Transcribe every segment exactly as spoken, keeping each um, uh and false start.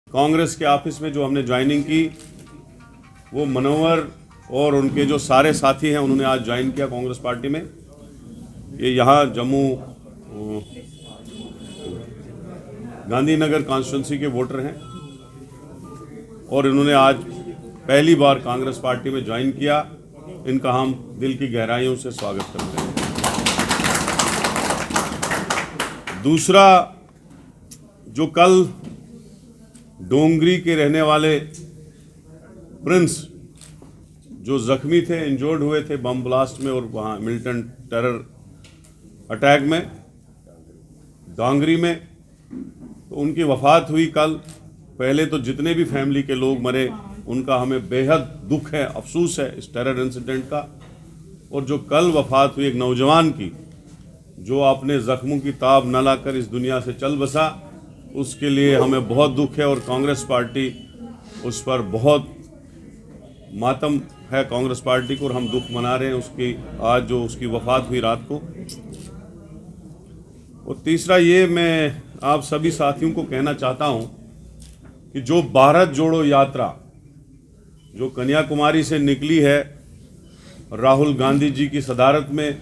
कांग्रेस के ऑफिस में जो हमने ज्वाइनिंग की, वो मनोहर और उनके जो सारे साथी हैं उन्होंने आज ज्वाइन किया कांग्रेस पार्टी में। ये यहाँ जम्मू गांधीनगर कॉन्स्टिट्यूंसी के वोटर हैं और इन्होंने आज पहली बार कांग्रेस पार्टी में ज्वाइन किया। इनका हम दिल की गहराइयों से स्वागत करते हैं। दूसरा, जो कल डोंगरी के रहने वाले प्रिंस जो जख्मी थे, इंजर्ड हुए थे बम ब्लास्ट में और वहाँ मिलिटेंट टेरर अटैक में डांगरी में, तो उनकी वफात हुई कल। पहले तो जितने भी फैमिली के लोग मरे उनका हमें बेहद दुख है, अफसोस है इस टेरर इंसिडेंट का। और जो कल वफात हुई एक नौजवान की जो अपने जख्मों की ताब न लाकर इस दुनिया से चल बसा, उसके लिए हमें बहुत दुख है और कांग्रेस पार्टी उस पर बहुत मातम है कांग्रेस पार्टी को, और हम दुख मना रहे हैं उसकी आज जो उसकी वफात हुई रात को। और तीसरा ये, मैं आप सभी साथियों को कहना चाहता हूं कि जो भारत जोड़ो यात्रा जो कन्याकुमारी से निकली है राहुल गांधी जी की सदारत में,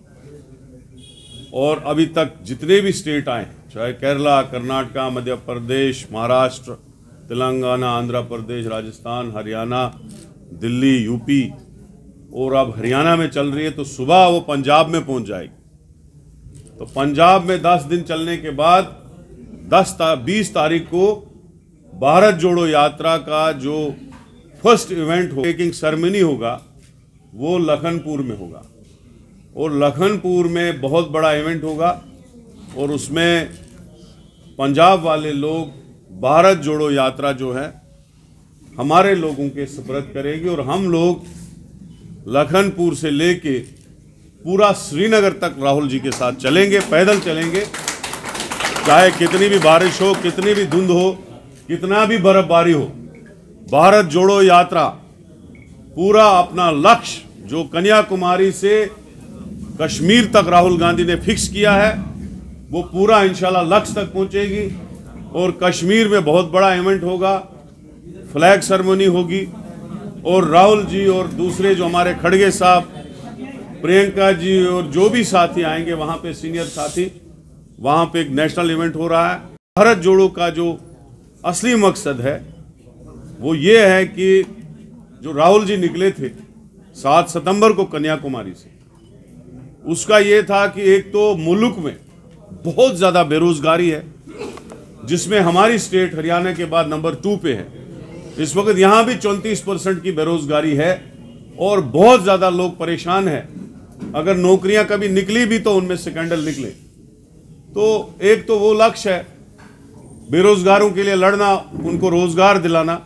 और अभी तक जितने भी स्टेट आए, चाहे केरला, कर्नाटका, मध्य प्रदेश, महाराष्ट्र, तेलंगाना, आंध्र प्रदेश, राजस्थान, हरियाणा, दिल्ली, यूपी, और अब हरियाणा में चल रही है, तो सुबह वो पंजाब में पहुंच जाएगी। तो पंजाब में दस दिन चलने के बाद दस ता, बीस तारीख को भारत जोड़ो यात्रा का जो फर्स्ट इवेंट हो, टेकिंग सेरेमनी होगा, वो लखनपुर में होगा। और लखनपुर में बहुत बड़ा इवेंट होगा और उसमें पंजाब वाले लोग भारत जोड़ो यात्रा जो है हमारे लोगों के सुपुर्द करेगी, और हम लोग लखनपुर से लेके पूरा श्रीनगर तक राहुल जी के साथ चलेंगे, पैदल चलेंगे, चाहे कितनी भी बारिश हो, कितनी भी धुंध हो, कितना भी बर्फबारी हो। भारत जोड़ो यात्रा पूरा अपना लक्ष्य जो कन्याकुमारी से कश्मीर तक राहुल गांधी ने फिक्स किया है, वो पूरा इंशाल्लाह लक्ष्य तक पहुंचेगी। और कश्मीर में बहुत बड़ा इवेंट होगा, फ्लैग सेरेमनी होगी, और राहुल जी और दूसरे जो हमारे खड़गे साहब, प्रियंका जी और जो भी साथी आएंगे वहां पे, सीनियर साथी, वहां पे एक नेशनल इवेंट हो रहा है। भारत जोड़ो का जो असली मकसद है वो ये है कि जो राहुल जी निकले थे सात सितंबर को कन्याकुमारी से, उसका ये था कि एक तो मुल्क में बहुत ज़्यादा बेरोजगारी है, जिसमें हमारी स्टेट हरियाणा के बाद नंबर टू पे है। इस वक्त यहाँ भी चौंतीस परसेंट की बेरोजगारी है और बहुत ज़्यादा लोग परेशान हैं। अगर नौकरियां कभी निकली भी तो उनमें स्कैंडल निकले। तो एक तो वो लक्ष्य है बेरोजगारों के लिए लड़ना, उनको रोजगार दिलाना।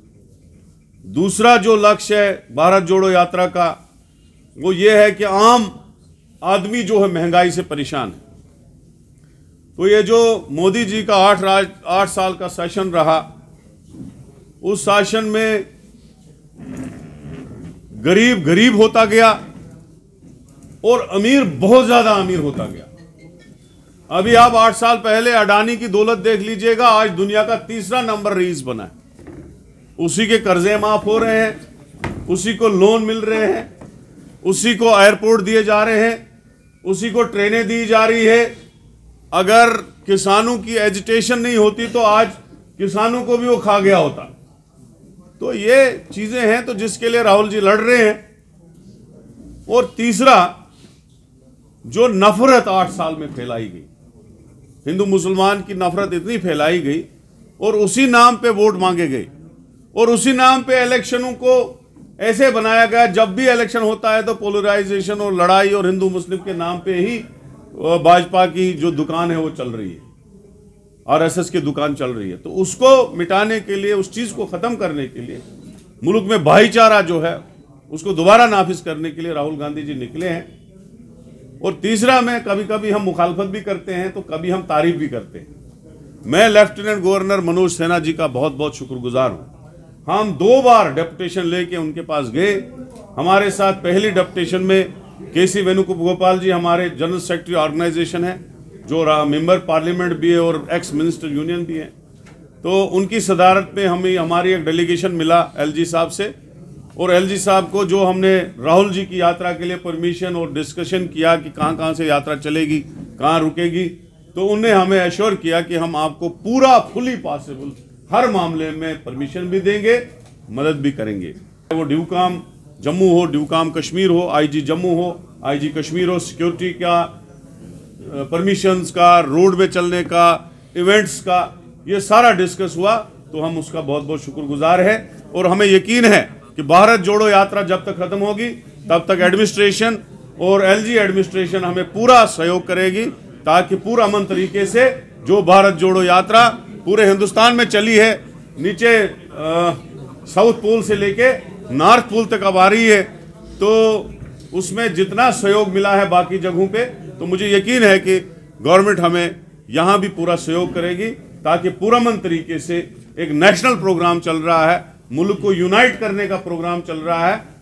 दूसरा जो लक्ष्य है भारत जोड़ो यात्रा का, वो ये है कि आम आदमी जो है महंगाई से परेशान है। तो ये जो मोदी जी का आठ राज आठ साल का शासन रहा, उस शासन में गरीब गरीब होता गया और अमीर बहुत ज्यादा अमीर होता गया। अभी आप आठ साल पहले अडानी की दौलत देख लीजिएगा, आज दुनिया का तीसरा नंबर रईस बना है। उसी के कर्जे माफ हो रहे हैं, उसी को लोन मिल रहे हैं, उसी को एयरपोर्ट दिए जा रहे हैं, उसी को ट्रेनें दी जा रही है। अगर किसानों की एजिटेशन नहीं होती तो आज किसानों को भी वो खा गया होता। तो ये चीजें हैं तो जिसके लिए राहुल जी लड़ रहे हैं। और तीसरा, जो नफरत आठ साल में फैलाई गई, हिंदू मुसलमान की नफरत इतनी फैलाई गई और उसी नाम पे वोट मांगे गए और उसी नाम पे इलेक्शनों को ऐसे बनाया गया, जब भी इलेक्शन होता है तो पोलराइजेशन और लड़ाई और हिंदू मुस्लिम के नाम पे ही भाजपा की जो दुकान है वो चल रही है, आरएसएस की दुकान चल रही है। तो उसको मिटाने के लिए, उस चीज को खत्म करने के लिए, मुल्क में भाईचारा जो है उसको दोबारा नाफिज करने के लिए राहुल गांधी जी निकले हैं। और तीसरा, में कभी कभी हम मुखालफत भी करते हैं तो कभी हम तारीफ भी करते हैं। मैं लेफ्टिनेंट गवर्नर मनोज सिन्हा जी का बहुत बहुत शुक्रगुजार हूं। हम दो बार डेपुटेशन लेके उनके पास गए। हमारे साथ पहली डेपुटेशन में के सी वेणुगोपाल जी हमारे जनरल सेक्रेटरी ऑर्गेनाइजेशन है, जो मेंबर पार्लियामेंट भी है और एक्स मिनिस्टर यूनियन भी है। तो उनकी सदारत में हमें हमारी एक डेलीगेशन मिला एलजी साहब से, और एलजी साहब को जो हमने राहुल जी की यात्रा के लिए परमिशन और डिस्कशन किया कि कहाँ कहाँ से यात्रा चलेगी, कहाँ रुकेगी, तो उन्हें हमें एश्योर किया कि हम आपको पूरा फुली पॉसिबल हर मामले में परमिशन भी देंगे, मदद भी करेंगे। वो ड्यूकाम जम्मू हो, ड्यूकाम कश्मीर हो, आईजी जम्मू हो, आईजी कश्मीर हो, सिक्योरिटी का, परमिशंस का, रोड में चलने का, इवेंट्स का, ये सारा डिस्कस हुआ। तो हम उसका बहुत बहुत शुक्रगुजार है और हमें यकीन है कि भारत जोड़ो यात्रा जब तक खत्म होगी तब तक एडमिनिस्ट्रेशन और एलजी एडमिनिस्ट्रेशन हमें पूरा सहयोग करेगी, ताकि पूरा अमन तरीके से जो भारत जोड़ो यात्रा पूरे हिंदुस्तान में चली है, नीचे आ, साउथ पोल से लेके नॉर्थ पोल तक अब आ रही है, तो उसमें जितना सहयोग मिला है बाकी जगहों पे, तो मुझे यकीन है कि गवर्नमेंट हमें यहाँ भी पूरा सहयोग करेगी, ताकि पूरा अमन तरीके से एक नेशनल प्रोग्राम चल रहा है, मुल्क को यूनाइट करने का प्रोग्राम चल रहा है,